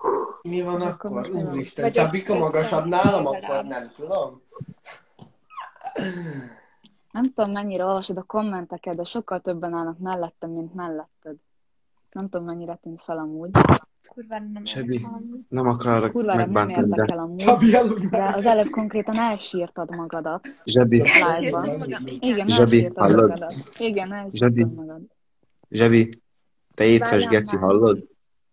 Mi van És akkor akkor? most mi van? Úristen, Vagy Csabika magasabb nálam, akkor legalább. nem tudom. Nem tudom, mennyire olvasod a kommenteket, de sokkal többen állnak mellettem, mint melletted. Nem tudom, mennyire tűnt fel amúgy. Kurvára nem Sebi, érdekel amúgy. nem akarok Kurvára nem megbántani, de érdekel amúgy, Csabi aludni. de az előbb konkrétan elsírtad magadat Zsebi, live-ban. Elsírtam magam, Igen, Zsebi, elsírtad hallod? magadat. Igen, Zsebi, elsírtad magad. Zsebi, te éces Várjál geci, már. hallod?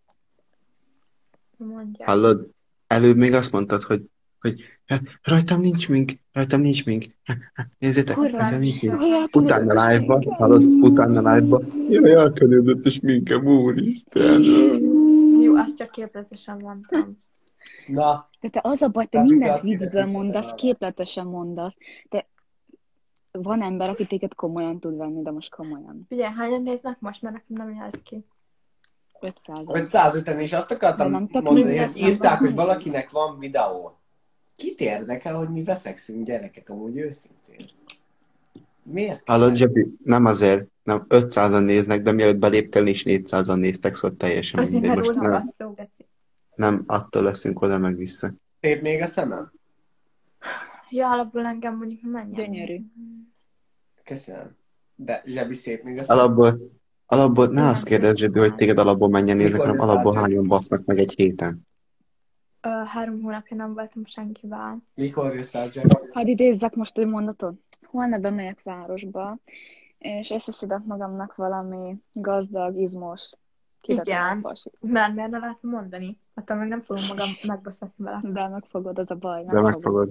Mondja. Hallod? Előbb még azt mondtad, hogy rajtam nincs mink, rajtam nincs mink. Nézzétek, Kurva rajtam nincs mink. Olyan Utána különös live-ba, minket. hallod? Utána live-ba. Jaj, elkenődött is minkem, úristen. Jó, azt csak képletesen mondtam. Na, De te az a baj, te Csabika mindent azt ide viccből küldte mondasz, fel. képletesen mondasz. Te van ember, aki téged komolyan tud venni, de most komolyan. Figyelj, hányan néznek most, mert nekem nem jelz ki. 500. 550, és azt De akartam nem tök mondani, mindegy, hogy nem írták, tök hogy mindegy. valakinek van videó. Kit érdekel, hogy mi veszekszünk, gyerekek, amúgy őszintén? Miért? Hallod, Zsebi? Nem azért, nem 500-an néznek, de mielőtt beléptél is 400-an néztek, szóval teljesen Azért, mindegy. mert Most rólam nem, az szó, geci. nem attól leszünk oda meg vissza. Szép még a szemem? Ja, alapból engem mondjuk menjen. Gyönyörű. Köszönöm. De Zsebi szép még a szemem? Alapból ne Nem azt kérdezz, Zsebi, hogy téged alapból menjen néznek, Mikor hanem jössz alapból rá, Zsebi? hányan basznak meg egy héten. 3 hónapja nem voltam senkivel. Mikor jössz rá, Zsebi? Hadd idézzek most egy mondatot. Holnap bemegyek városba, és összeszedek magamnak valami gazdag, izmos, Igen. pasit. Mert miért ne lehet mondani? Attól meg nem fogom magam megbaszatni vele. De megfogod, az a baj. De megfogod.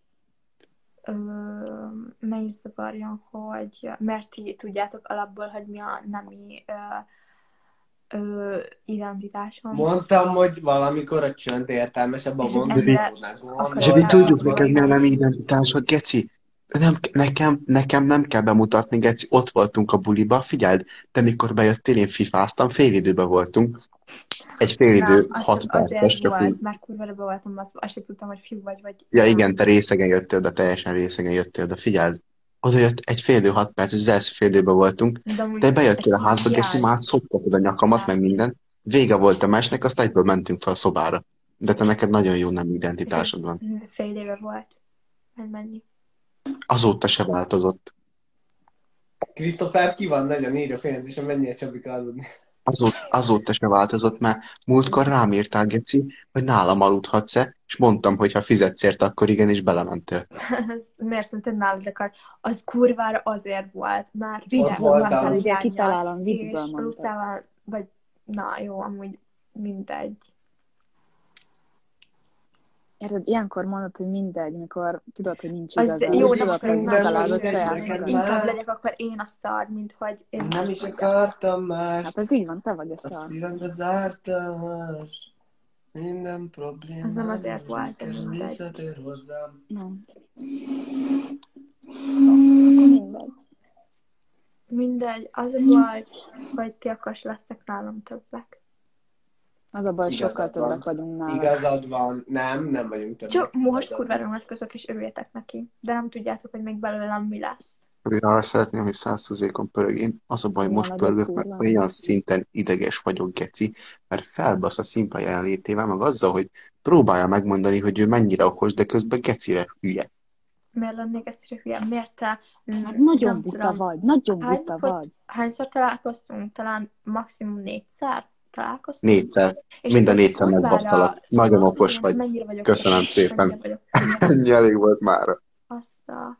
Ne is zavarjon, hogy mert ti tudjátok alapból, hogy mi a nemi identitásom. Mondtam, hogy valamikor a csönd értelmesebb a És hogy mondani ennyire tudnak akarod Zsebi, tudjuk elmondani. neked, milyen nem identitásod, geci. Nekem nem kell bemutatni, geci. Ott voltunk a buliba, figyeld, te mikor bejöttél, én fifáztam, fél időben voltunk. Egy fél idő, Nem, az 6 csak perces, azért csak úgy. volt, mert kurvára be voltam baszva. Azt sem tudtam, hogy fiú vagy. Ja igen, te részegen jöttél, de teljesen részegen jöttél, de figyeld, oda jött egy fél idő, 6 perc, az első fél időben voltunk, De amúgy te bejöttél a egy házba, ilyen- geci, már szoptatod a nyakamat, meg minden. Vége volt a meccsnek, azt egyből mentünk fel a szobára. De te neked nagyon jó nem és identitásod ez van. fél éve volt. Mennyi? Azóta se változott. Christopher ki van? Nagyon írja félentesen, menjél Csabika aludni. Azóta se változott, mert múltkor rám írtál, geci, hogy nálam aludhatsz-e, és mondtam, hogy ha fizetsz érte, akkor igen, és belementél. Ez miért szerinted nálad akar? Az kurvára azért volt, mert Viccből voltam. mondtál, ugye kitalálom, viccből és mondtad. Lucával, vagy na jó, amúgy mindegy. Érted, ilyenkor mondod, hogy mindegy, mikor tudod, hogy nincs Az igazad. jó, és nem tudod, hogy akarok minden megtalálod mindegy, saját neked magad. már- Inkább legyek akkor én a sztár, mint hogy én Nem is vagyok. akartam más. Hát ez így van, te vagy a A szar. szívembe zártam. Minden problémám. Ez nem azért volt, de mikor mindegy. visszatér hozzám. Nem. Akkor mindegy. Mindegy, az a baj, hogy ti akarsz lesztek nálam többek. Az a baj, sokkal Igazad van. többek vagyunk nála. Igazad van. Nem vagyunk többek. Csak most Igazad kurvára van. unatkozok, és örüljetek neki. De nem tudjátok, hogy még belőlem mi lesz. Arra szeretném, hogy 100%-on pörög. Én az a baj, Ilyen most nagyobb pörgök, mert kurva. olyan szinten ideges vagyok, geci, mert felbasz a szimpla jelenlétével, meg azzal, hogy próbálja megmondani, hogy ő mennyire okos, de közben gecire hülye. Miért lennék egyszerű hülye? Miért te? Hát nagyon nem buta tudom, vagy, nagyon hány buta napot- vagy. Hányszor találkoztunk? Talán maximum 4-szer találkoztunk? 4-szer. És Minden akkor 4-szer kurvára megbasztalak. Nagyon tudod, okos hogy vagy. Mennyire vagyok Köszönöm okos, szépen. mennyire vagyok Ennyi elég volt mára. azt a...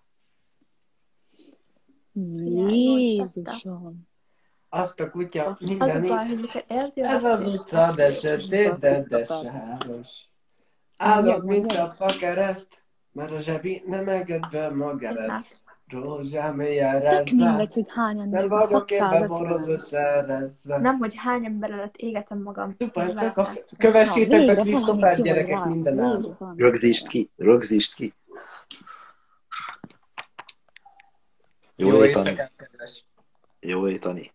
Jézusom. Azt a kutya Az Az a minden baj, itt. hogy mikor érti Ez az utca, de sötét, de sáros. Állok, mint a fakereszt, mert a zsebi nem enged be magereszt. Rózsám éjjel Tök rezve, mindegy, hogy hányan nem néznek, vagyok éppen 650. borod összerezve. Nem, hogy hány ember előtt égetem magam. Csupán és csak a... veletek. Kövessétek be végre Christopher valamit jól gyerekek vág, minden végre állam. valamit. Rögzítsd ki. Jó éjszakát, kedves. Jó étani.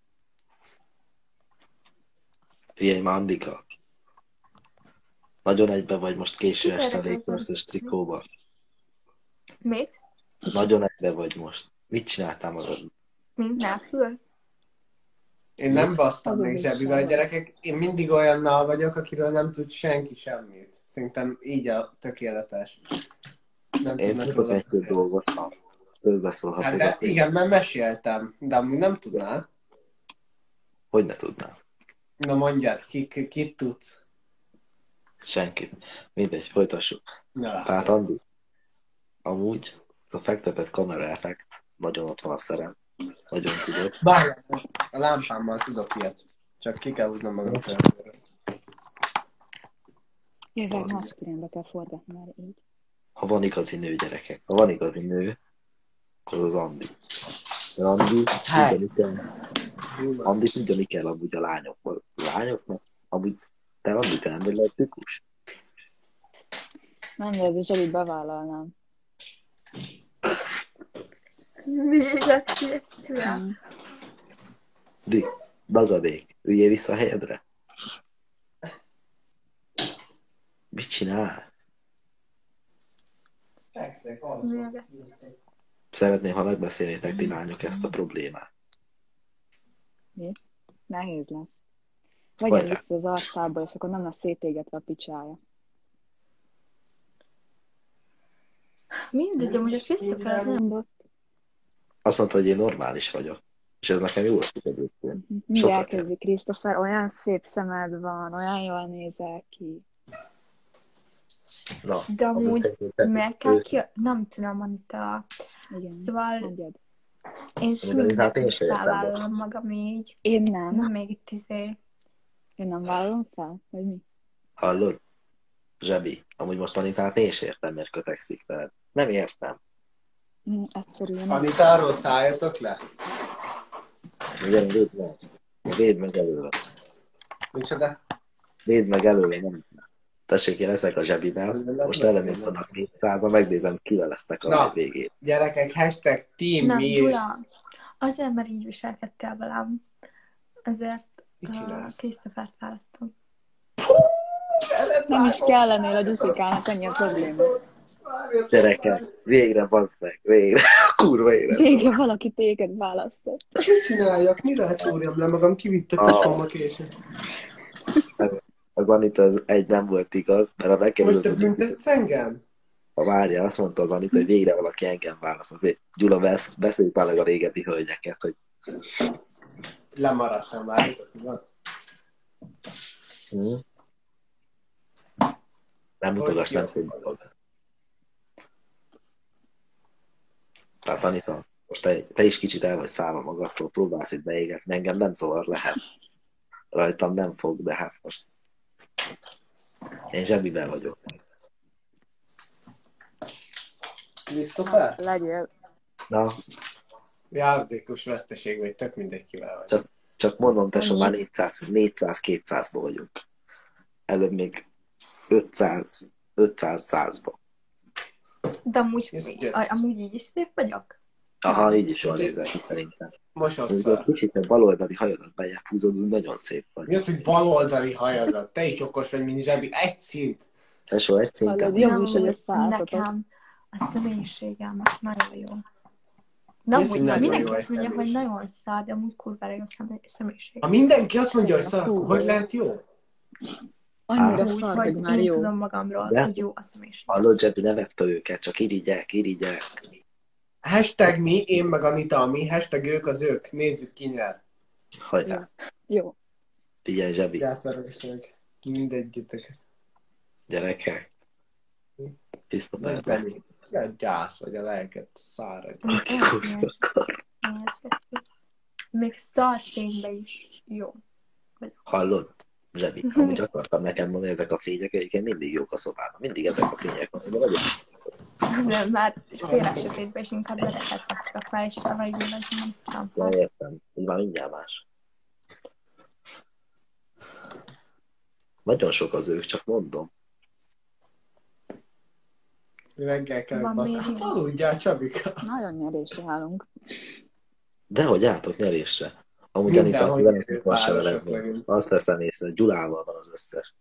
Figyelj már, Andika. Nagyon egybe vagy most késő Kit este érdekel az? Lakers-es trikóba. Mit? Nagyon egybe vagy most. Mit csináltál magad? Mint nélkül? Én nem basztam Az még is Zsebivel, sem. gyerekek. Én mindig olyannal vagyok, akiről nem tud senki semmit. Szerintem így a tökéletes. Nem Én tudnak tudok róla egy-két beszélni. dolgot, ha Hát közbeszólhatok. de igen, mert meséltem, de amúgy nem tudnál. Hogy ne tudnám? Na mondjad, kit tudsz? Senkit. Mindegy, folytassuk. Na, Tehát Andi, amúgy ez a fektetett kamera effekt nagyon ott van a szeren. Nagyon tudod. Várjál, a lámpámmal tudok ilyet. Csak ki kell húznom magam telefonra. Jöveg Az- másik irányba kell forgatni már így. Ha van igazi nő, gyerekek, ha van igazi nő, akkor az Andi. Mert Andi Hey. tudja, mi kell. Andi tudja, mi kell amúgy a lányoknak. A lányoknak? Amúgy te Andi, te nem vagy lejtőkus? Nem, de ez is Zsabi bevállalnám. Még egyszer. Mm. Di, dagadék, üljél vissza a helyedre. Mit csinál? Fekszek, Még Szeretném, ha megbeszélnétek ti lányok ezt a problémát. Nehéz lesz. Vagy Hajrá. vissza az arcából, és akkor nem lesz szétégetve a picsája. mindegy, amúgy a Christopher az nem Mondott. Azt mondta, hogy én normális vagyok. És ez nekem jól tud egyébként. Mi Sokat elkezdi, Christopher? Olyan szép szemed van, olyan jól nézel ki. Na, De amúgy szerintem meg kell ki... Nem tudom, Anita. Igen, Szóval mondjad. én hát én mindent se értem, felvállalom magam így. Én nem. Nem még itt Én nem vállalom fel? Vagy mi? hallod? Zsebi, amúgy most Anitát én is értem, miért kötekszik veled. Nem értem. Egyszerűen. Anitáról szálljatok le. Ugye, védd meg előle. Micsoda? Védd meg előle, nem. Tessék, én leszek a Zsebivel. Most ellenünk vannak 400-an, megnézem, kivel lesznek a Na. live végén. Gyerekek, hashtag team Nem, mi is. Gyula, azért, mert így viselkedtél velem. Ezért Mit csinálsz? Christophert választom. Nem is kellenél a Gyuszikának, ennyi a probléma. Gyerekek, végre bazd meg, végre. Kurva élet. Végre valaki téged választott. Mit csináljak? Mivel szúrjam le magam? Kivitt a tesóma később. Az Anita az egy nem volt igaz, mert a Most te megkérdezett, büntetsz engem? ha várja, azt mondta az Anita, hogy végre valaki engem választ. Azért Gyula, beszéljük már meg a régebbi hölgyeket, hogy Lemaradtam, várjatok, mi van? nem mutogass, Hogy nem jó. szép dolog. Tehát Anita, most te is kicsit el vagy szállva magadtól, próbálsz itt beégetni, engem nem zavar, lehet. Rajtam nem fog, de hát most én Zsebivel vagyok. Christopher? Legyél. Na, Járdékos veszteség vagy, tök mindegy kivel vagy. csak mondom, tesó, már 400-200-ba vagyunk. Előbb még 500-100-ba. De amúgy, Yes, amúgy így is szép vagyok. Aha, így is jól nézel ki szerintem. Most Amikor szar. kicsit a baloldali hajadat bejebb húzod, úgy nagyon szép vagy. Mi az, hogy baloldali hajadat? Te is okos vagy, mint Zsebi. Egy szint. Tesó, egy szinten Hallod, jobb Nem, is, hogy amúgy összeálltatok. nekem a személyiségem az nagyon jó. De Mi az, hogy amúgy nagyon mindenki jó egy azt mondja, hogy személyiség? nagyon szár, de amúgy kurvára jó személyiség. Ha mindenki azt mondja, hogy szar, Hú, akkor hogy jó. lehet jó? Annyira Úgy, szar, hogy hogy már én jó. tudom magamról, De? hogy jó a személyiség. Hallod, Zsebi, ne vedd fel őket, csak irigyek. Hashtag mi, én meg Anita a mi, hashtag ők az ők. Nézzük ki nyer. Hajrá, Jó. figyelj, Zsebi, Gyászverőség. Mindegyütök. gyerekek. Christopher, Meg Benni. Ja, gyász vagy a lelket száradj. aki húzni akar. Még startfényben is jó. Hallod? Zsebi, amúgy akartam neked mondani, ezek a fények egyébként mindig jók a szobában. Mindig ezek a fények vannak, de vagyok. Nem, már fél sötétben is inkább lehetett fel, és a végül nem tudom. Ja, értem. Így már mindjárt más. Nagyon sok az ők, csak mondom. Reggel kell Van baszni. még Hát ilyen? aludjál, Csabika. Nagyon nyerésre állunk. Dehogy álltok nyerésre. Amúgy Mindenhogy Anita, velem nyerő van se párosok velem. vagyunk. Azt veszem észre, hogy Gyulával van az összes.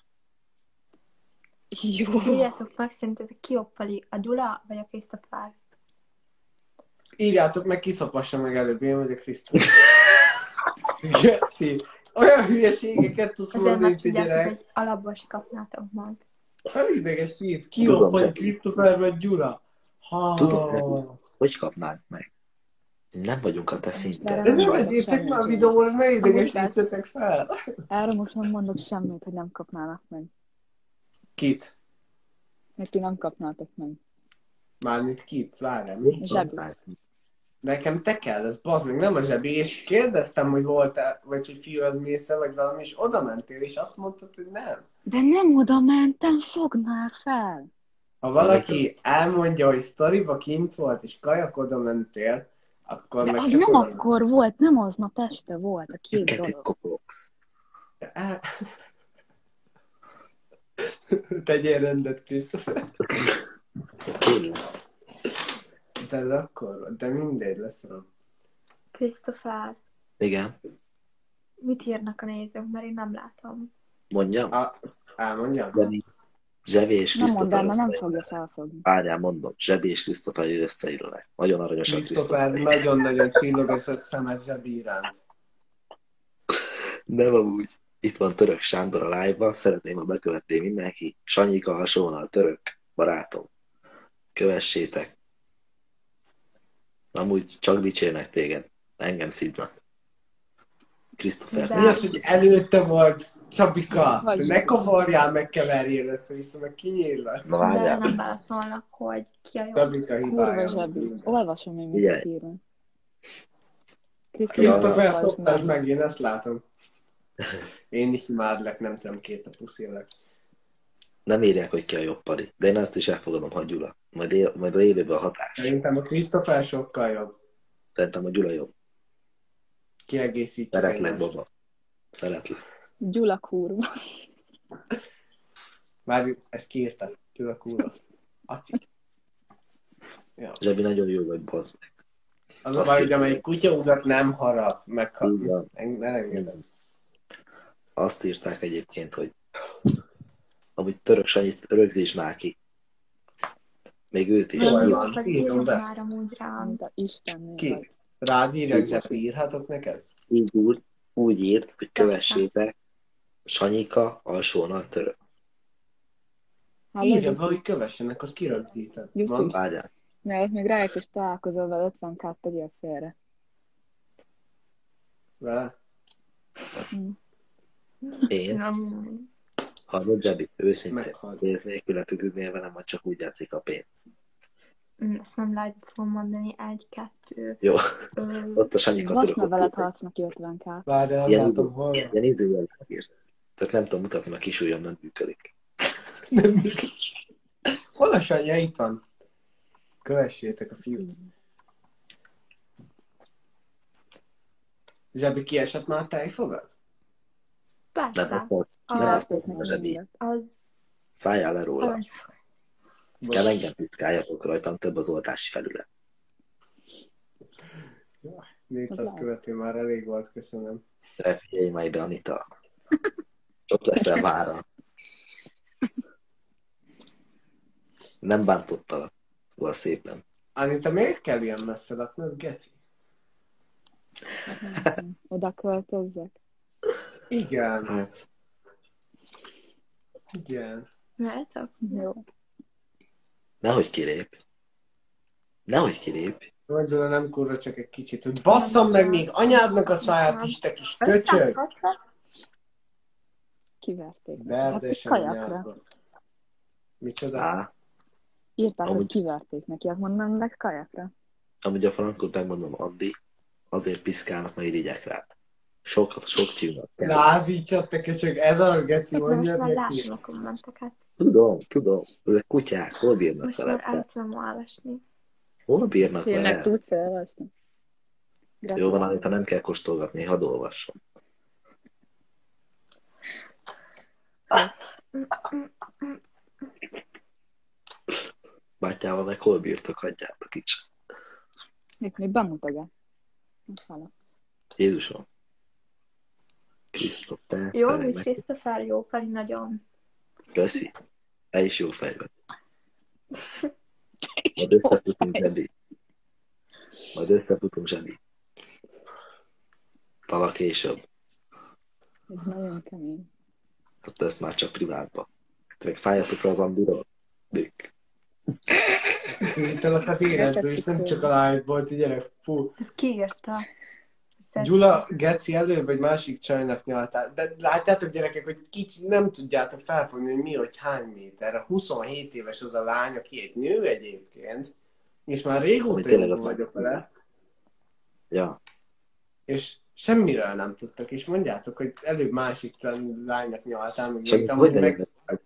Jó. Írjátok meg, szerintetek ki jobb Pali, a Gyula vagy a Christopher? Írjátok meg, kiszopassa meg előbb, én vagyok Krisztus. Geci, olyan hülyeségeket tudsz Ezért mondani, már te tudjátok, gyerek. hogy alapból se kapnátok meg. Hát idegesít. Ki Tudom, jobb, hogy Zseb. Christopher vagy Gyula? Tudom, hogy kapnánk meg? Nem vagyunk a te erre szinten. De nem ne mondok vegyétek semmit, már a Zseni. videóra, ne idegesítsetek fel. Erre most nem mondok semmit, hogy nem kapnának meg. Kit? Hogy ti nem kapnátok meg. Mármint kit? Várjál, mi? Zsebi. Nekem te kell, ez bazd meg, nem a Zsebi. És kérdeztem, hogy volt-e, vagy hogy fiú, az mész-e, vagy valami, és oda mentél, és azt mondtad, hogy nem. De nem oda mentem, fogd már fel! Ha valaki elmondja, hogy sztoriba kint volt, és kajak oda mentél, akkor De meg az csak nem oda akkor volt, nem aznap este volt a két Keti dolog. kopogsz. mentél. Tegyél rendet, Christopher. Tényleg. De ez akkor volt, de mindegy lesz rá. Christopher, Igen. mit írnak a nézők, mert én nem látom. Mondjam? Elmondjam? Zsebi és Nem mondd el, Christopher mert nem összeillnek. fogja felfogni. Várjál, mondom. Zsebi és Christopher összeillnek. Nagyon aranyosak Christopher Christopher. nagyon-nagyon csillogatott szemes Zsebi iránt. Nem amúgy. Itt van Török Sándor a live-ban. Szeretném, ha bekövetné mindenki. Sanyika alsóvonal Török. Barátom. Kövessétek. Amúgy csak dicsérnek téged. Engem szidnak. Christopher. De- Mi az, hogy előtte volt Csabika? Vagy- Te ne kavarjál, meg keverjél össze-vissza, meg kinyírlak. Na De várjál. nem válaszolnak, hogy ki a jobb. Csabika Kurva hibája. Zsebi. Olvasom én, Figyelj. mit írnak. Christopher Olvasd szoptás meg, én ezt látom. Én is imádlak, nem tudom, két a puszilak. Nem írják, hogy ki a jobb pari. De én azt is elfogadom, ha Gyula. Majd a élőben a hatás. Szerintem a Christopher sokkal jobb. Szerintem a Gyula jobb. Kiegészítjük Szeretlek, egymást. baba. Szeretlek. Gyula kurva. Már ezt kiírta. Gyula kurva. Atyi. Ja. Zsebi nagyon jó vagy, bazd meg. Az a Azt baj, hogy írtam. amelyik kutyaugat nem harap, megkap. Így van. Ne engedem. Azt írták egyébként, hogy amúgy Török Sanyit rögzíts már ki. Még őt is. Jól Nem van, jó, pedig írom írjon be. már amúgy rám. De Istennél Ki? vagy. Rád írjak, Zsepi, írhatok neked? Úgy írt, hogy kövessétek Sanyika alsóvonal Török. Hallod, Írja be, Jussi? hogy kövessenek, azt kirögzítem. Jussi. Mondd. Várjál. Mielőtt még rájött és találkozol vele, 50k tegyél félre. Vele? Én, Nem. hallod Zsebi, őszintén, Meghalt. pénz nélkül lepügüdnél velem, vagy csak úgy játszik a pénz. Ezt nem lehet fogom mondani. 1, 2. Jó, ott a Sanyika Vasz Török. ne veled harc neki 50k. Várj, nem Ilyen látom, hol van. ilyen idő írt. Csak nem tudom mutatni, mert a kis ujjam nem működik. Nem működik. Hol a Sanya? Itt van. Kövessétek a fiút. Zsebi, kiesett már a tejfogad? Nem, Persze. ott nem Ah, azt Kiverték mondom, neki Zsebi. mindet. Az Szálljál le róla. arany. Kell engem piszkáljatok, rajtam több az oltási felület. 400 követő már elég volt, köszönöm. De figyelj már ide, Anita. Sok leszel mára. Nem bántottalak. Szóval szépen. Anita, miért kell ilyen messze laknod, geci? Oda költözzek. Igen, Hát, igen. Mehetek? Jó. nehogy kilép. Nehogy kilép. Mondjuk nem kurva, csak egy kicsit, hogy basszam meg még anyádnak a száját is, te kis köcsög! 560? Kiverték. Hát Verdesen kajakra. anyádba. Micsoda? Á, Írták, hogy Amúgy- kiverték neki, azt mondom, de kajakra. amúgy a frankot megmondom, Andi, azért piszkálnak, mert irigyek rád. Sok tyúnak kell. Lázítsad, te köcsög, ez az, geci, De most mondjad már neki. látom a kommenteket. Tudom. Ezek kutyák, hol bírnak Most már el vele? tudom olvasni. Hol bírnak Tényleg vele? tudsz elolvasni? Jó van, Anita, nem kell kóstolgatni, hadd olvasson. Bátyával meg hol bírtok, hagyjátok is. Itt még bemutogat. Most hallom. Jézusom. Krisztopper. Jó, úgy Christopher, jó, pedig nagyon. Köszi. Te is jó fej vagy. Majd összefutunk, Zsebi. Talán később. Ez nagyon kemény. Hát ezt már csak privátban. Te meg szálljatok rá az Andiról. Dick. Kiírtalak az életből, és nem csak a live-ból, hogy gyerek, fú. Ez kiírta. Gyula, Geci előbb egy másik csajnak nyaltál. De látjátok gyerekek, hogy kicsi nem tudjátok felfogni, hogy mi, hogy hány méter. A 27 éves az a lány, aki egy nő egyébként, és már régóta jobban vagyok vele, Ja. és semmiről nem tudtak, és mondjátok, hogy előbb másik lánynak nyaltál, meg Csak mondtam, hogy hogy meg... meg...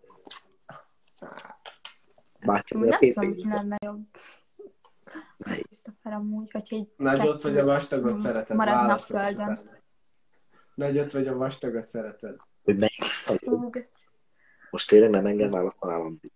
Bátyám, Nem a két tudom, ki évben. lenne jobb. Christopher amúgy, hogyha egy Nagyot vagy a vastagot szereted, maradnak válaszol. földön. Nagyot vagy a vastagot szereted. Hogy melyik a jobb? Hú, Most tényleg nem engem választanál, Andi.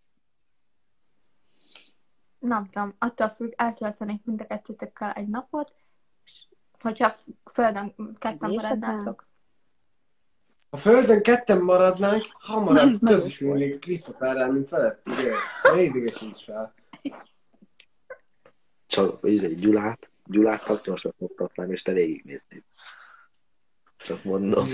nem tudom, attól függ, eltöltenék mind a kettőtökkel egy napot, és hogyha földön ketten Nézd maradnátok. A földön ketten maradnánk, hamarabb közösülnék Christopherrel, mint veled. Ne idegesíts fel. Csak Gyulát taknyosat mutatnám, és te végignéznéd. Csak mondom.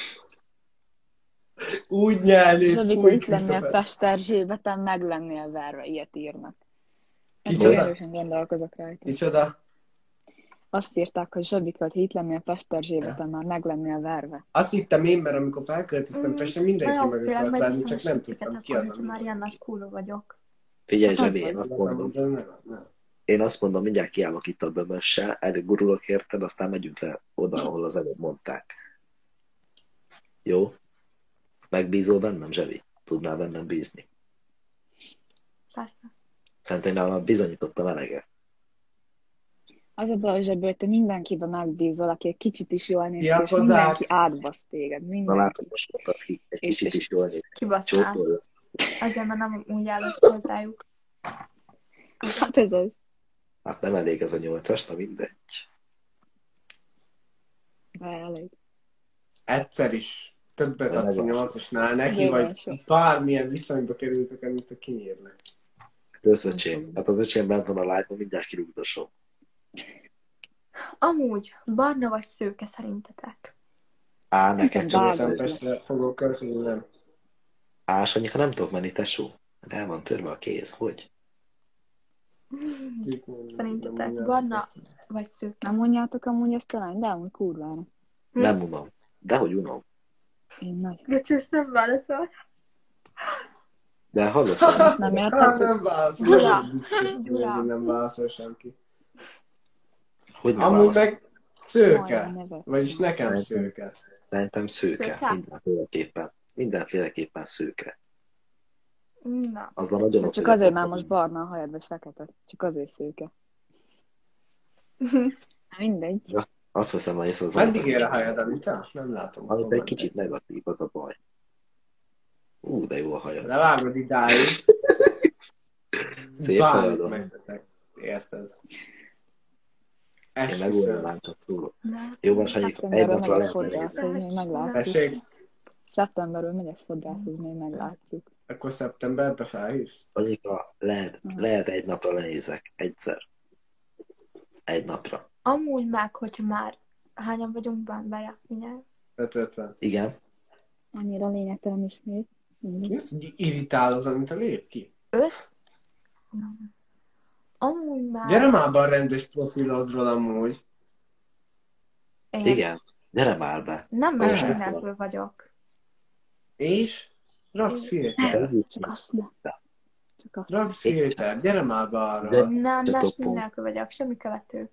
Úgy nyelnéd, Zsabikó, itt lennél Pesterzsébeten, meg lennél verve, ilyet írnak. Kicsoda? Erősen gondolkozok rajta. Kicsoda? Azt írták, hogy Zsabikó, hogy itt lennél Pesterzsébeten, már meg lennél verve. Azt hittem én, mert amikor felköltöztem Pestre, mindenki Nagyon meg félek, akart majd lenni, viszont csak nem siket tudtam ki akkor, az, hogyha már ilyen nagy kúró vagyok. Figyelj, Zsebi, én Nem. azt mondom, mindjárt kiállok itt a bömössel, elgurulok érted, aztán megyünk le oda, ahol az előbb mondták. Jó? Megbízol bennem, Zsebi? Tudnál bennem bízni? Persze. Szerintem már bizonyítottam eleget. Az a baj, Zsabi, hogy te mindenkiben megbízol, aki egy kicsit is jól néz ki, és Tiltakozás. mindenki átbasz téged. Na Mindenki. látod, most mondtad ki, egy És- kicsit és- is jól néz. Kibasztál. Csókolja. Azért, mert nem úgy állok hozzájuk. Hát ez az. Hát nem elég ez a 8-as, na mindegy. De elég. Egyszer is többet De adsz a megvan. 8-asnál neki, Jó, vagy sok. bármilyen viszonyba kerültek, amit a kinyírnak. Köszöcsém. Hát az öcsém bent van a live-ban, mindjárt kirúgdosom. Amúgy, barna vagy szőke szerintetek? Á, neked csak Bármilyen. az Pestre fogok költözni, nem. Sanyika nem tudok menni, tesó. De el van törve a kéz, hogy? Szerintetek barna vagy szőke? Nem mondjátok amúgy ezt talán, de amúgy kurvára. Nem unom. Dehogy unom. Én nagy. Göcsös nem válaszol. De hallottam. Nem Hát érted? nem válaszol. Gyula. Gyula. Nem válaszol senki. Hogy nem Amúgy válaszol? meg Majd a szőke. neve. Vagyis nekem szőke. Szerintem szőke. Szőke? Mindenféleképpen. Mindenféleképpen szőke. Na. Az van nagyon ott. Csak azért már most barna a hajad, vagy fekete. Csak azért szőke. Mindegy. Azt hiszem, hogy ez az Meddig ér a hajad, Anita? Nem látom. Az egy kicsit negatív, az a baj. De jó a hajad. Levágod idáig. Szép Bármit hajadon. megtetek. Érted? Én megoldanám, csak szólok. Na. Jó van, Sanyika, egy Szeptemberről napra megyek lehet nézni. fodrászhoz, még meglátjuk. Tessék, Szeptemberről megyek fodrászhoz, még meglátjuk. akkor szeptemberbe felhívsz? Sanyika, lehet egy napra lenézek. Egyszer. Egy napra. Amúgy meg, hogyha már hányan vagyunk bárjára, mindjárt. 5-50. Igen. Annyira lényegtelen ismét. Mi az, hogy irritálod, amit a lép ki? 5? Nem. Amúgy már... Gyere már be a rendes profilodról amúgy. Én Igen. Gyere már be. nem Most más nem nélkül vagyok. És? Raksz filter. Csak azt ne. Csak azt. Raksz filter. Gyere már be arra. De- Nem, Te más topom. nélkül vagyok. Semmi követő.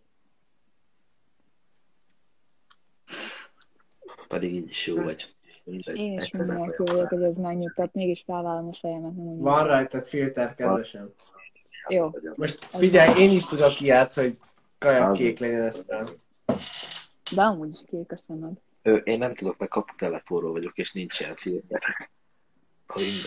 Pedig így is jó vagy. Mindegy. Én is Egyszer nem mindenki vagyok vagyok, rá. hogy ez megnyugtat. Mégis felvállom a fejemet. Nem úgy Van rajtad filter, kedvesem. Jó. Most figyelj, én is tudok ilyet, hogy kajak Az. kék legyen aztán. De amúgy is kék a szemed. Én nem tudok, meg kaputelefonról vagyok, és nincs ilyen filter. Ha minden.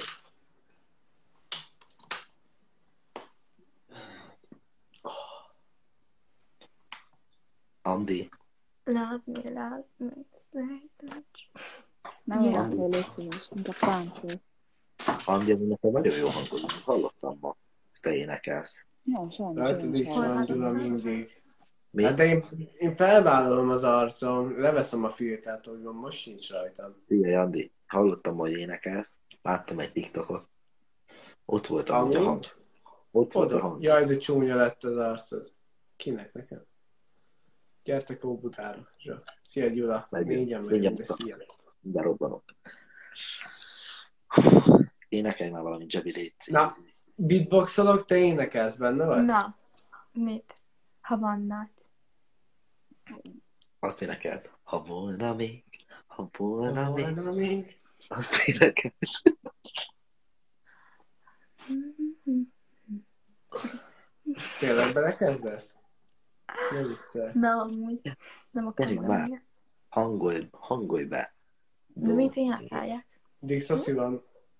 Andi, Love me, it's like that. Nem Ja. olyan, hogy légy szíves, mint a páncél. Andi, amúgy nekem nagyon jó hangod, hallottam ma, te énekelsz. Jó, sajnos Rajtad én is is van, hallottam. Gyula, mindig. Mi? Hát de én felvállalom az arcom, leveszem a filtert, hogy van, most sincs rajtam. Figyelj, Andi, hallottam, hogy énekelsz, láttam egy TikTokot. Ott volt amúgy a hang. Amúgy? Ott volt a Oda. hang. Jaj, de csúnya lett az arcod. Kinek, nekem? Gyertek Óbudára. Szia Gyula, Megyünk. négyen megyünk, de Mindjárt szia. berobbanok. Énekelj már valami Zsebi létszik. Na, beatboxolok, te énekelsz benne vagy? Na, mit? Ha vannak. Azt énekelt. Ha volna még. Volna még. Azt énekelt. Tényleg belekezdesz? Ne viccelj. Nem, amúgy. Nem akarom Gyerünk már. menni. Hangolj be. De mit énekeljek? Dixoszi van.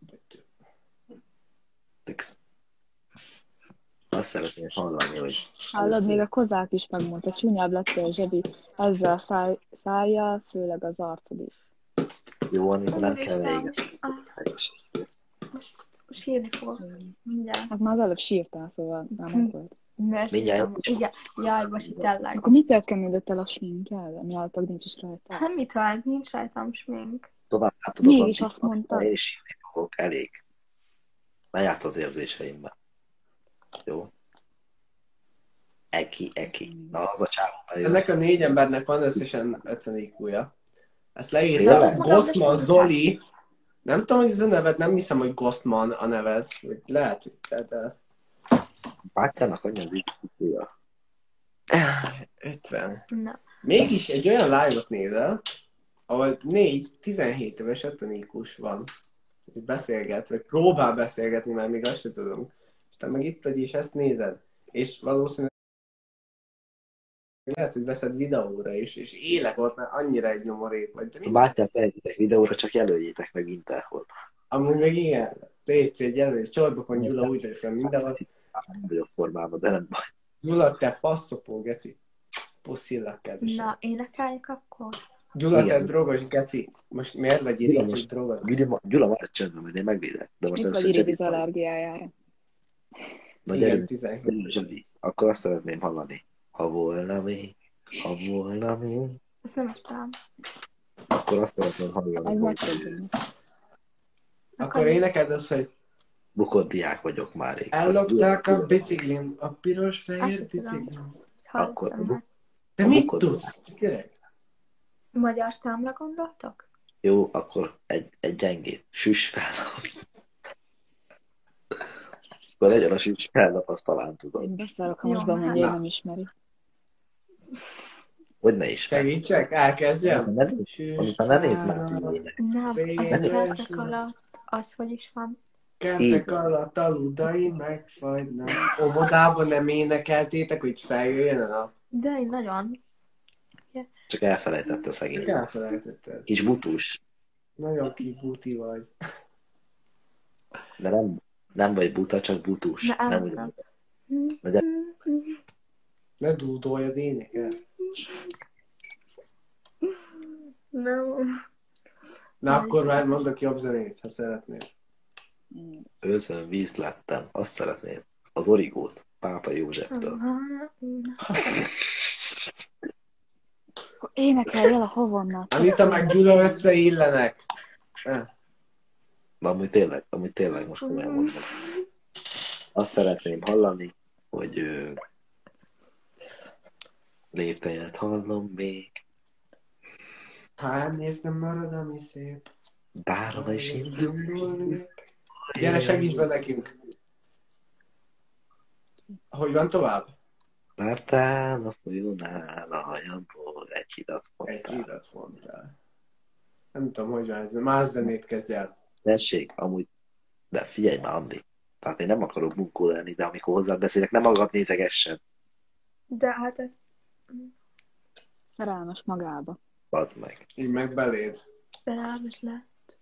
Tix. Azt szeretném hallani, hogy... Hallod, még a kozák is megmondta, csúnyább lettél, Zsebi, ezzel a szájjal, főleg az arcod is. Jó, Anita, nem Azért kell is véget. Sírni fogok. Mindjárt. Hát már az előbb sírtál, szóval már nem volt. Mert Mindjárt sírtam. Igen, jaj, most itt tényleg. Akkor mitől kenődött el a sminkel, ami által nincs is rajta? Hát mit vált? Nincs rajtam smink. Tovább látod az Mégis Antit, azt mondtad. Én is sírni fogok, elég. Ne játsz az érzéseimmel. Jó? Eki. Na, az a csávó bejön. Ennek a 4 embernek van összesen 50 IQ-ja. Ezt leírta Tényleg? Ghostman Zoli. Nem tudom, hogy ez a neved, nem hiszem, hogy Ghostman a neved. Vagy lehet, hogy te. Bátyának annyi az IQ-ja. 50. Na. Mégis egy olyan live-ot nézel, ahol 17 éves 50 IQ-s van. Hogy beszélget, vagy próbál beszélgetni, mert még azt sem tudom. És te meg itt vagy, és ezt nézed. És valószínűleg lehet, hogy veszed videóra is, és élek ott, mert annyira egy nyomorék vagy. De Ha Bátyát felejtitek videóra, csak jelöljétek meg mindenhol. amúgy meg igen, légy egy jelölés, csorba pont Gyula úgy vagy fel mindenhol. Nem vagyok formában, de nem baj. Gyula, te faszopó, geci. Puszillak, kedvesem. Na, énekeljek akkor? Gyula, te Igen. drogos, geci. Most miért vagy Gyula, irigy, most- hogy drogos? Gyula, maradj csöndben, majd én megvédek. De most Mikor először irigy Zsebit az hallom. allergiájára? Na Igen, gyerünk, 17. Zsebi. Akkor azt szeretném hallani. Ha volna még. Ezt nem értem. Akkor azt szeretném Ez hallani, meg hogy tudom. Akkor énekeld azt, hogy bukott diák vagyok már rég. ellopták a biciklim, a piros Azt fehér sem tudom. biciklim. Ezt hallottam Akkor- már. Te A mit bukott tudsz? Gyerek. Magyar számra gondoltok? Jó, akkor egy gyengét. Süss fel. Akkor legyen a süss fel, azt talán tudod. Én beszarok, ha Jó, most hát. bemondja, Na. nem ismeri. Hogy ne is fel. Segítsek, elkezdjem? Anita, ne nézd már túl ének. Nem, az Fényes a kertek süt. alatt, az hogy is van. Kertek alatt aludai megfagynak. Óvodában nem énekeltétek, hogy feljöjjön a nap? De én nagyon. Csak elfelejtette szegény. Elfelejtetted. Kis butús. Nagyon kibúti vagy. De nem vagy buta, csak butús. Ne, Nem nem. úgy. Na, de- Ne dúdoljad, énekel. Nem. Na akkor már mondok jobb zenét, ha szeretnél. Őszön víz lettem. Azt szeretném. Az origót. Pápa Józseftől. Akkor énekelj el a havonnal. Anita meg Gyula összeillenek. Na, amúgy tényleg most komolyan mondom. Azt szeretném hallani, hogy léptejet hallom még. Hány ész nem marad, ami szép. Bárhova is indulni. Gyere, segíts be nekünk. Hogy van tovább? Vártál a folyónál, a hajamból egy hidat Egy mondtál. hírat mondtál. Nem tudom, hogy van ez. Más zenét kezdj el. Tessék, amúgy, de figyelj már, Andi. Tehát én nem akarok bunkó lenni, de amikor hozzád beszélek, nem magad nézegessen. De hát ez... Szerelmes magába. Bazd meg. Így meg beléd. Szerelmes lett.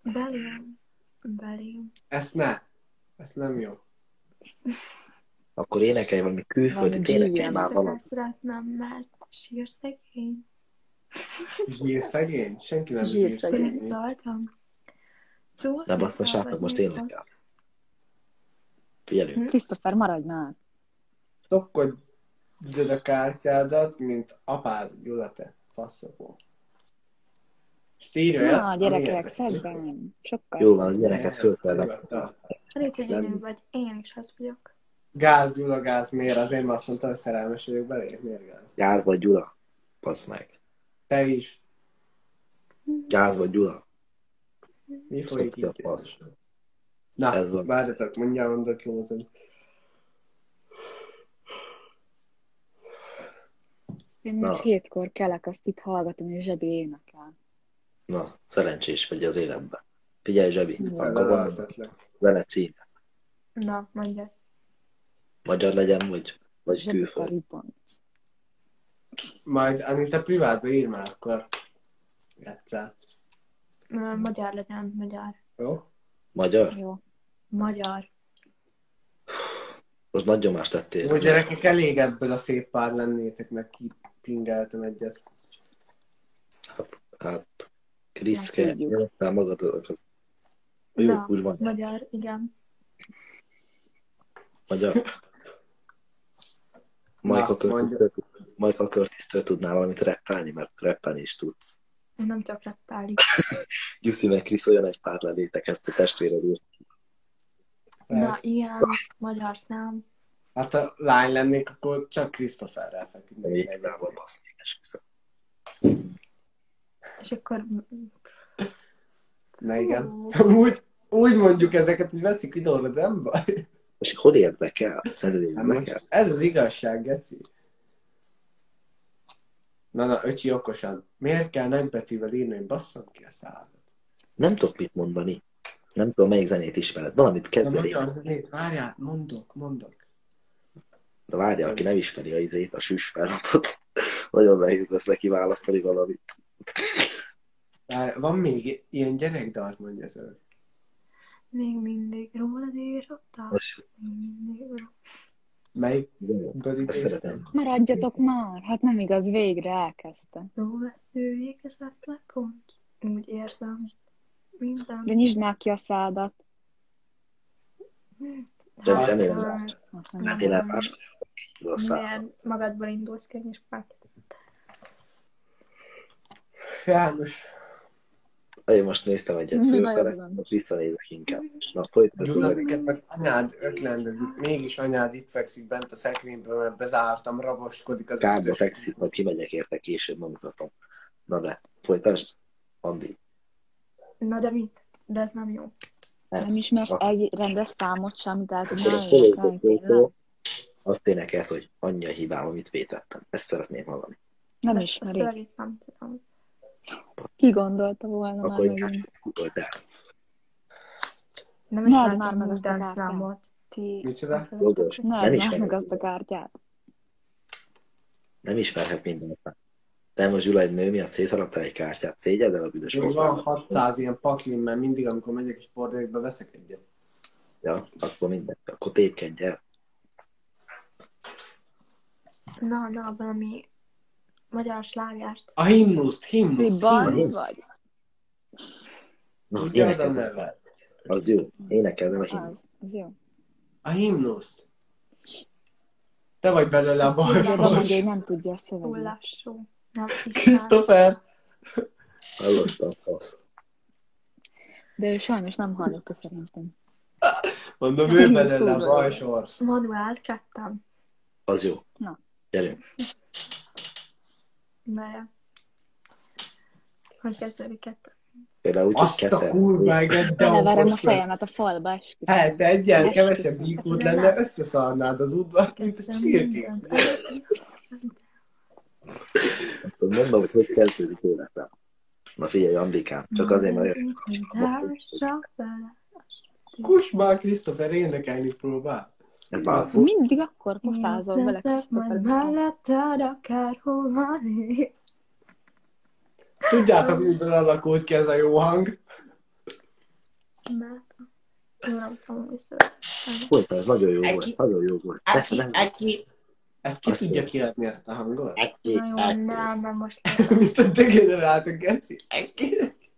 Belém. Ezt ne. Ezt nem jó. Akkor énekelj valami külföldi, Valami énekelj Julian. már valamit. Ezt szeretném, mert sír szegény. Zsírszegény? Senki nem Zsírszegény. zsírszegény. Szóltam. Túl Ne basszassátok, most énekel. Figyelünk. Christopher, maradj már. Szokkodj. Tudod a kártyádat, mint apád, Gyula, te faszokó. És te írja Na, ezt, gyerekek, szebben. Sokkal Jó van, az szebben. ilyeneket föl kell venni. Lehet, hogy én vagy. Én is az vagyok. Gáz, Gyula, gáz, miért? Azért azt mondta, hogy szerelmes vagyok belé. Miért gáz? Gáz vagy Gyula? Passz meg. Te is. Gáz vagy Gyula? Mi folyik Szokta itt? passz. Na, Ez van. várjatok, mondok józan. Én Na. most 7-kor kelek, azt itt hallgatom, és Zsebi énekel. Na, szerencsés vagy az életben. Figyelj, Zsebi, akkor van Lelelhetetlek. vele címe. Na, mondja. Magyar legyen, vagy Zsebi külföld. Karibon. Majd, amit te privátba ír már, akkor egyszer. Magyar legyen, magyar. Jó? Magyar? Jó. Magyar. Most nagy nyomást tettél. Jó, gyerekek, elég ebből a szép pár lennétek, meg kipingeltem egyet. Hát, Kriszke, Hát, tudjuk. nyomottál magadnak az. Jó, Na, úgy van. magyar, igen. Magyar. mondjuk. Michael Curtis-től tudnál valamit rappelni, mert rappelni is tudsz. Én nem csak rappálni. Jussi meg Krisz olyan egy pár lelétek ezt a testvéred írt. Na, Persze. ilyen, magyar szám. Hát ha lány lennék, akkor csak Christopherrel Még szakítnék. rá volt basznék, esküszöm. És akkor... Na igen. Hú. Úgy mondjuk ezeket, hogy veszik videóra, de nem baj. És hol érdekel? Szerinted Hát érdekel? most ez az igazság, geci. Na, öcsi okosan. Miért kell nagybetűvel írni, hogy basszam ki a szádat? Nem tudok mit mondani. Nem tudom, melyik zenét ismered. Valamit Na, kezd el magyar énekelni. zenét, várjál, mondok. De várja, aki nem ismeri a izét, a süs felnapot, nagyon nehéz lesz neki választani valamit. Van még ilyen gyerekdalt, mondja az ő. Még mindig rólad írottam. Most Még mindig rólad. Melyikből ezt idéz? szeretem. Maradjatok már! Hát nem igaz, végre elkezdte. Róvesztő ékezetlek pont. Úgy érzem. Minden. De nyisd már ki a szádat. De Hát, remélem, Most nem remélem más ez a szám. milyen magadból indulsz ki, és elkezded. János, Én most néztem egyet Mi főperek, bajod van? most visszanézek inkább. Na, folytasd. Gyula, neked meg anyád öklendezik, mégis anyád itt fekszik bent a szekrényből, mert bezártam, raboskodik az Kárba üdös. fekszik, majd kimegyek érte később, megmutatom. Na de, folytasd. Andi. Na de mit? De ez nem jó. Ez. Nem ismersz egy rendes számot sem, amit el Akkor tudnál a Follow énekelni, the tényleg? Photo azt énekelt, hogy annyi a hibám, amit vétettem. Ezt szeretném hallani. Nem De a ismeri. szövegét nem tudom. Ki gondolta volna már Akkor inkább megint? kutolt el. Nem Nerd ismertem már meg azt a minden kártyát. számot. Ti... Micsoda? Jogos. Nem, Nem már ismerhet meg azt a mindent. kártyát. Nem ismerhet mindent. De most Gyula egy nő miatt szétharaptál egy kártyát. Szégyed el a büdös Még van pofádat. 600 ilyen paklim, mert mindig, amikor megyek is sportolókba, veszek egyet. Ja, akkor minden. Akkor tépkedj el. Na, valami magyar slágert. A himnuszt. Bali vagy? Na, Tudja a énekeld. neve? Az jó. Énekeld el a Az, himnuszt. az jó. A himnuszt. Te vagy belőle a De mondja, bajos. hogy nem tudja a Túl szöveget. lassú. Nem ismer. Christopher. Hallottam, fasz. De ő sajnos nem hallotta szerintem. Mondom, ő belőle a bajsors. Manuel, kettem. Az jó. Na. Gyerünk. De... Hogy kezdődik kettem? Például úgy, hogy Azt a ketten. kurváget, de Beleverem a okos vagy. fejemet a falba, esküszöm. Hát, te egyen Esküszöm. kevesebb IQ-t lenne, összeszarnád az udvart, mint a csirkét. Akkor mondom, hogy hogy kezdődik életem. Na figyelj, Andikám, csak azért, mert olyan kapcsolatban. Kus már Christopher énekelni próbál. Ez már az volt. Mindig akkor pofázol vele, Leszek majd Christopher. melletted, akárhol én. Tudjátok, miből alakult ki ez a jó hang? Mert... Jó, nem tudom, vissza. Folyta, ez nagyon jó Eki. volt. Nagyon jó volt. Eki. Ezt ki Azt tudja mondja. kiadni ezt a hangot? Eki, Na jó, eki. nem, most Mint a degenerált a geci. Eki.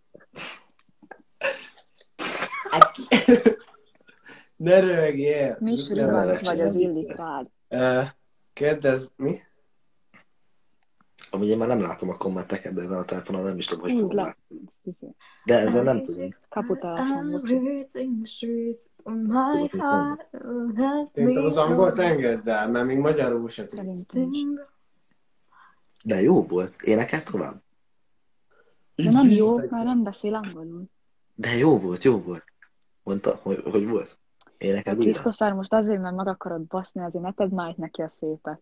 Eki. Ne rögjél. Mi is Nem rüvant nevetséges, vagy, az nem illik vicces. rád. Kérdezd, mi? Amúgy én már nem látom a kommenteket, de ezen a telefonon nem is tudom, hogy Húzd fogom le. látni. De ezzel nem tudom. Kaputelefon, bocsi. Tudod, mit mondom? Szerintem az angolt engedd el, mert még magyarul se tudsz. Szerintem is. De jó volt. Énekel tovább? De nem jó, mert nem beszél angolul. De jó volt. Mondta, hogy volt? Énekel újra? Christopher, most azért, mert meg akarod baszni, azért ne tedd már itt neki a szépet.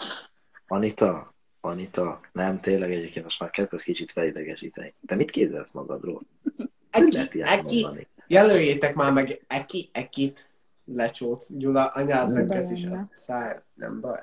Anita, nem, tényleg egyébként most már kezdesz kicsit felidegesíteni. De mit képzelsz magadról? Hogy lehet ilyet mondani? Jelöljétek már meg Ekit. Lecsót. Gyula, anyádnak Nem ez is baj, a száj. Nem baj.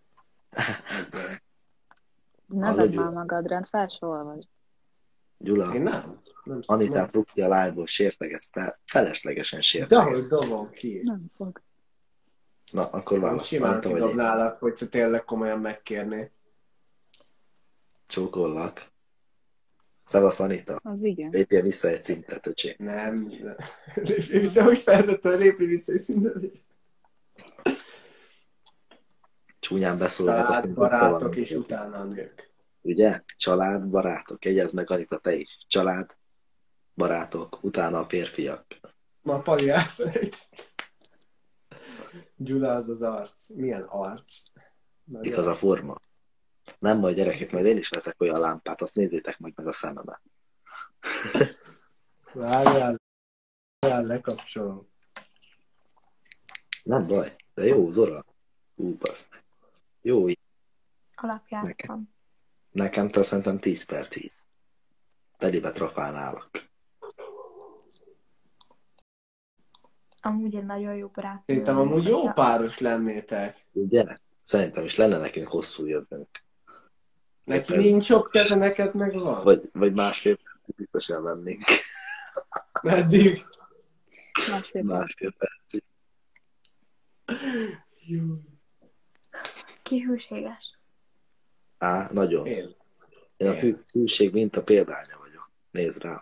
Neved már magadra, fel se olvasd. Gyula, Én nem. Nem Anitát rúg ki a live-ból, sérteget, feleslegesen sérteget. Dehogy dobom ki. Nem fog. Na, akkor válasz. Simán Anita vagy én? kidobnálak, hogyha tényleg komolyan megkérné. Csókollak. Szevasz, Anita. Az igen. Lépje vissza egy szintet, öcsém. Nem. Lépj vissza, hogy felnőttől lépj vissza egy szintet. Csúnyán beszólnak, azt nem Barátok tudtam, és utána a nők. ugye? Család, barátok. Jegyezd meg, Anita, te is. Család, barátok, utána a férfiak. Ma Pali elfelejtett. Gyula az az arc. Milyen arc? Nagyon Igaz a forma. Nem baj, gyerekek, majd én is veszek olyan lámpát, azt nézzétek majd meg a szememet. Várjál, lekapcsolom. Nem baj, de jó, Zora. Basz meg. Jó, Alapjártam. nekem te szerintem 10/10. Telibe trafálnálak. Amúgy egy nagyon jó barát. Szerintem amúgy jó páros lennétek. Ugye? Szerintem is lenne nekünk hosszú jövőnk. Neki nincs sok keze, neked meg van. Vagy másfél biztosan lennénk. Meddig? Másfél percig. Jó. Ki hűséges? Á, nagyon. Én. Én a hűség mint a példánya vagyok. Nézd rá.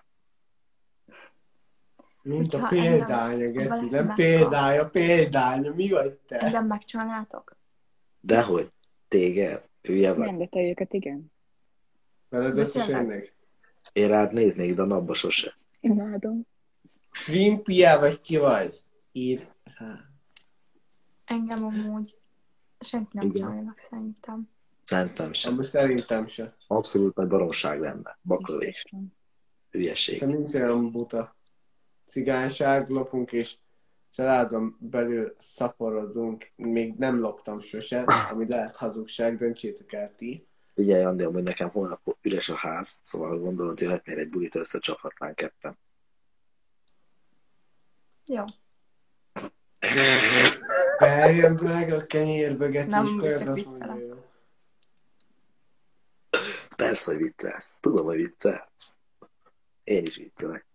Mint a Hogyha példánya, engem Geci. valaki Nem meghal. példánya. Mi vagy te? Engem megcsalnátok? Dehogy? Téged? Hülye vagy? Nem, de te őket igen. Veled De összes tényleg. ennek. Én rád néznék, de a napba sose. Imádom. Shrimpia vagy ki vagy? Ír rá. Engem amúgy senki nem Igen. csalnának szerintem. Szerintem sem. Amúgy szerintem se. Abszolút nagy baromság lenne. Baklövés. Hülyeség. Te nincs olyan buta. Cigányság, lopunk és családon belül szaporodunk. Még nem loptam sose, ami lehet hazugság, döntsétek el ti. Figyelj, Andi, hogy nekem holnap üres a ház, szóval gondolod, jöhetnél egy bulit, összecsaphatnánk ketten. Jó. Beljön meg a kenyérbe, Geci, Nem, és csak kajak azt viccelek. mondja, jó. Persze, hogy viccelsz. Tudom, hogy viccelsz. Én is viccelek.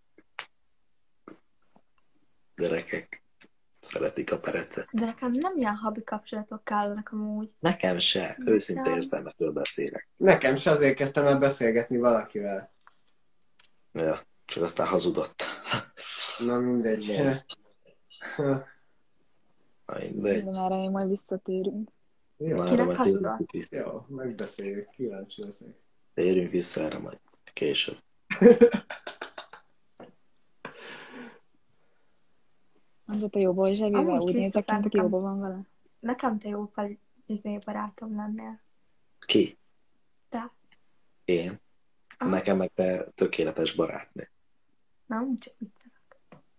Gyerekek szeretik a perecet. De nekem nem ilyen habi kapcsolatok kellenek amúgy. Nekem se. Őszinte érzelmetről beszélek. Nekem se azért kezdtem el beszélgetni valakivel. Ja, csak aztán hazudott. Na mindegy. Na, mindegy. De már még majd visszatérünk. Jó, Na, Kinek erre majd hazudott? térünk vissza. jó, megbeszéljük, kíváncsi leszek. Térünk vissza erre majd később. Az a jóból is zsebével Amúgy úgy nézek, mint aki Christopher, jóban van vele. Nekem te jó barátom lennél. Ki? Te. Én? Nekem meg te tökéletes barátnő. Nem, csak viccelek.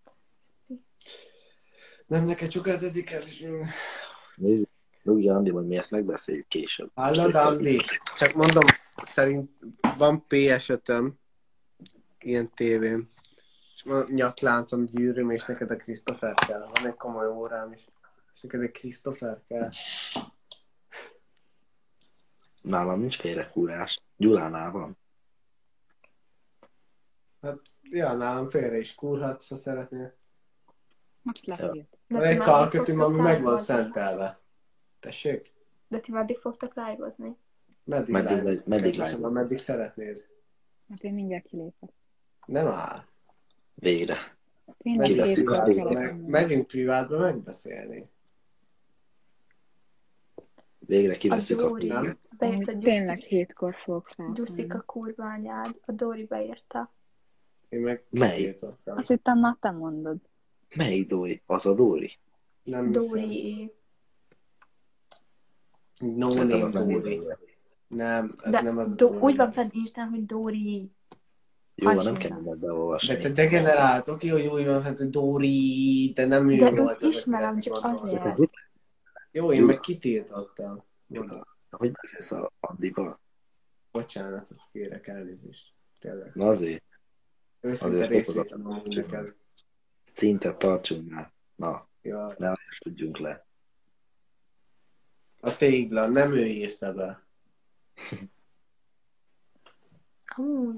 Nem neked sokat dedikel, és... Nézzük, Nyugi, Andi, majd mi ezt megbeszéljük később. Hallod, Andi? Csak mondom, szerint van PS5-öm, ilyen tévém, és van nyakláncom, gyűrűm, és neked a Christopher kell. Van egy komoly órám is, és neked egy Christopher kell. Nálam nincs félrekúrás. Gyulánál van. Hát, ja, nálam félre is kúrhatsz, ha szeretnél. Azt lehet. De Van ti egy meddig kalkötüm, fogtok ami meg van live-ozni? szentelve. Tessék? De ti meddig fogtok live-ozni? Meddig Meddig live? live? Meddig szeretnéd? Hát én mindjárt kilépek. Nem áll. Végre. Tényleg Kiveszik a kilépek, tévét. kellett menni. Megyünk privátba megbeszélni. Végre A kiveszük a Dóri Nem. beírta Tényleg 7-kor fogok Gyuszika felkelni. kurva anyád. A Dóri beírta. Én meg Melyik? kitiltottam. Azt hittem, már te mondod. Melyik Dóri? Az a Dóri? Nem hiszem. Dóri. No Szerintem name az nem így Dóri. Dóri. Nem, ez De nem az a úgy Dóri. van fenn Instán, hogy Dóri. Jó, van, nem Hasonló. kell mindent De beolvasni. te degenerált, oké, hogy úgy van, hát, hogy Dóri, de nem ő De volt őt az, ismerem, akire csak gondoltam. De te azért. hogy, Jó, én Jó. meg kitiltottam. Mondom, hogy beszélsz a Andival? bocsánatot kérek, elnézést. Tényleg. Na azért, Őszinte Azért részvétem amúgy neked. szintet tartsunk már. Na, Ja. ne tudjunk le. A tégla, nem ő írta be. Amúgy.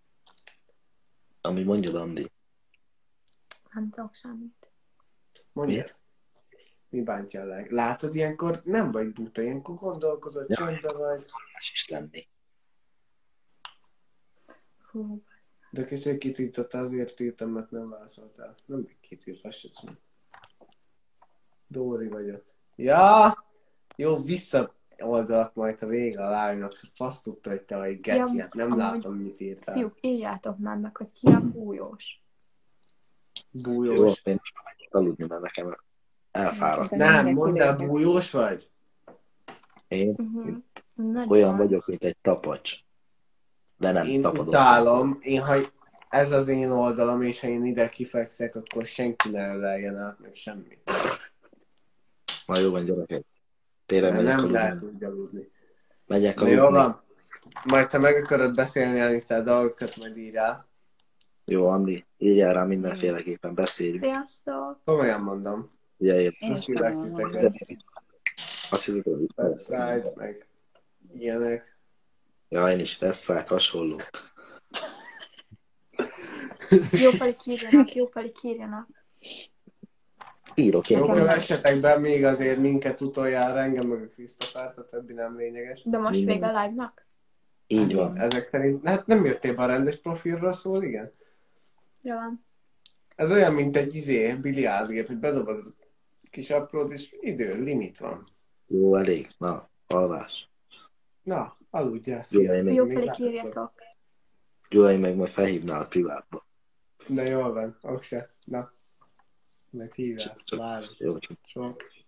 Ami mondjad, Andi. Nem tudok semmit. Mondjad. Miért? Mi bántja a Látod, ilyenkor nem vagy buta, ilyenkor gondolkozol, Ja. csöndben vagy. Más is lenni. Fú, basz. De köszönjük kitiltotta, azért írtam, mert nem válaszoltál. Nem kitiltva, azt sem tudom. Dóri vagyok. Ja! Jó, visszaoldalak majd a vége a live-nak. Fasz tudta, hogy te vagy geci, Ja, hát nem amúgy- látom, mit írtál. Fiúk, írjátok már meg, hogy ki a bújós. Jó, Bújós. én most már megyek aludni, mert nekem elfáradt. De Nem, mindenki mondd el, lépett. bújós vagy? Én Nagyon. olyan vagyok, mint egy tapacs. De nem Én tapadok. utálom. Ha ez az én oldalam, és ha én ide kifekszek, akkor senki ne öleljen át, meg semmi. Na jó van, gyerekek. Tényleg Mert megyek nem aludni. lehet úgy aludni. Megyek Na jó aludni. van. Majd te meg akarod beszélni, Anita, dolgokat majd írjál. Jó, Andi, írjál rá mindenféleképpen, beszéljünk. Sziasztok! Komolyan mondom. Ugye én Én is Köszönjük tudom, titeket. azt hiszem, hogy Website, meg ilyenek. Ja, én is, Westside, hasonló. Jó pedig írjanak, jó pedig írjanak. Írok én. Jó, Nekem kövessetek be még azért minket utoljára, engem meg a Krisztofert, a többi nem lényeges. De most Minden. vége a live-nak? Így van. Ezek szerint, hát nem jöttél be a rendes profilról, szóval igen. Jó van. Ez olyan, mint egy biliárdgép, hogy bedobod a kis aprót, és limit van. Jó, elég. Na, alvás. Na, aludjál, Jó, szia. én még, Jó még pedig látok. írjatok. Gyulai meg majd felhívnál privátba. De jól van, okse. Na, majd hívjál, Csak- várom. Jó, csak Sok.